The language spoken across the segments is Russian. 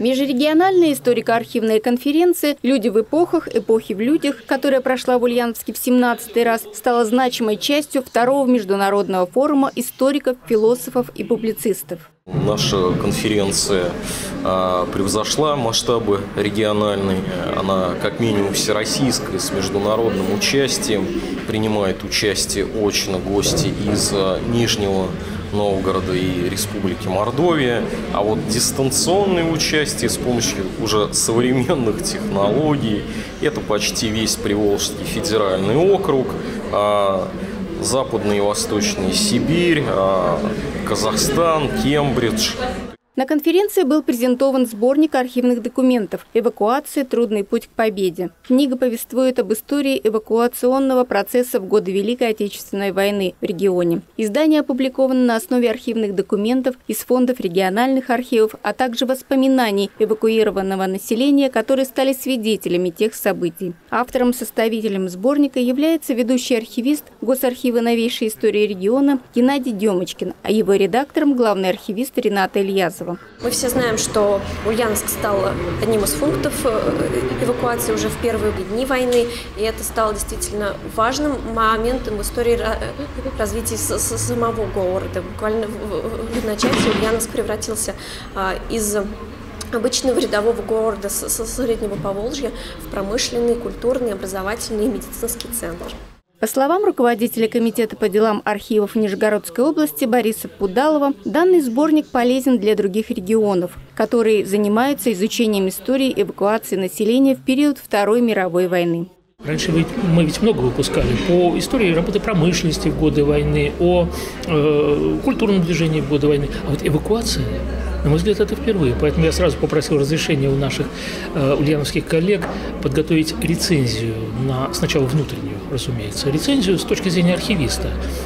Межрегиональная историко-архивная конференция «Люди в эпохах. Эпохи в людях», которая прошла в Ульяновске в 17-й раз, стала значимой частью второго международного форума историков, философов и публицистов. Наша конференция превзошла масштабы региональной. Она как минимум всероссийская, с международным участием. Принимают участие очно гости из Нижнего Новгорода и Республики Мордовия. А вот дистанционное участие с помощью уже современных технологий – это почти весь Приволжский федеральный округ, Западная и Восточная Сибирь, Казахстан, Кембридж. На конференции был презентован сборник архивных документов «Эвакуация. Трудный путь к победе». Книга повествует об истории эвакуационного процесса в годы Великой Отечественной войны в регионе. Издание опубликовано на основе архивных документов из фондов региональных архивов, а также воспоминаний эвакуированного населения, которые стали свидетелями тех событий. Автором-составителем сборника является ведущий архивист Госархива новейшей истории региона Геннадий Демочкин, а его редактором – главный архивист Рената Ильязова. Мы все знаем, что Ульяновск стал одним из пунктов эвакуации уже в первые дни войны, и это стало действительно важным моментом в истории развития самого города. Буквально в одночасье Ульяновск превратился из обычного рядового города со Среднего Поволжья в промышленный, культурный, образовательный и медицинский центр. По словам руководителя комитета по делам архивов Нижегородской области Бориса Пудалова, данный сборник полезен для других регионов, которые занимаются изучением истории эвакуации населения в период Второй мировой войны. Раньше мы ведь много выпускали по истории работы промышленности в годы войны, о культурном движении в годы войны. А вот эвакуация, на мой взгляд, это впервые. Поэтому я сразу попросил разрешения у наших ульяновских коллег подготовить рецензию сначала внутреннюю, разумеется, рецензию с точки зрения архивиста.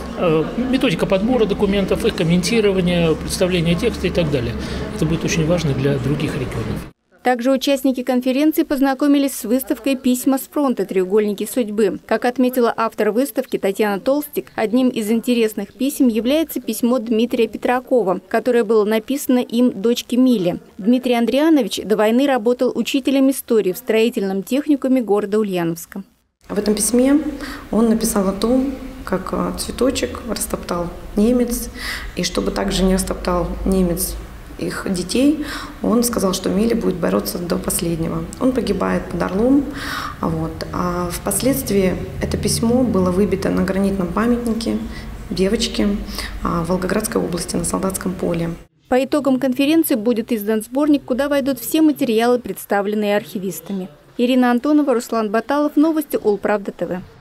Методика подбора документов, их комментирования, представления текста и так далее. Это будет очень важно для других регионов. Также участники конференции познакомились с выставкой «Письма с фронта. Треугольники судьбы». Как отметила автор выставки Татьяна Толстик, одним из интересных писем является письмо Дмитрия Петракова, которое было написано им дочке Миле. Дмитрий Андрианович до войны работал учителем истории в строительном техникуме города Ульяновска. В этом письме он написал о том, как цветочек растоптал немец, и чтобы также не растоптал немец их детей, он сказал, что Миля будет бороться до последнего. Он погибает под Орлом. А впоследствии это письмо было выбито на гранитном памятнике девочке в Волгоградской области на Солдатском поле. По итогам конференции будет издан сборник, куда войдут все материалы, представленные архивистами. Ирина Антонова, Руслан Баталов. Новости Улправда ТВ.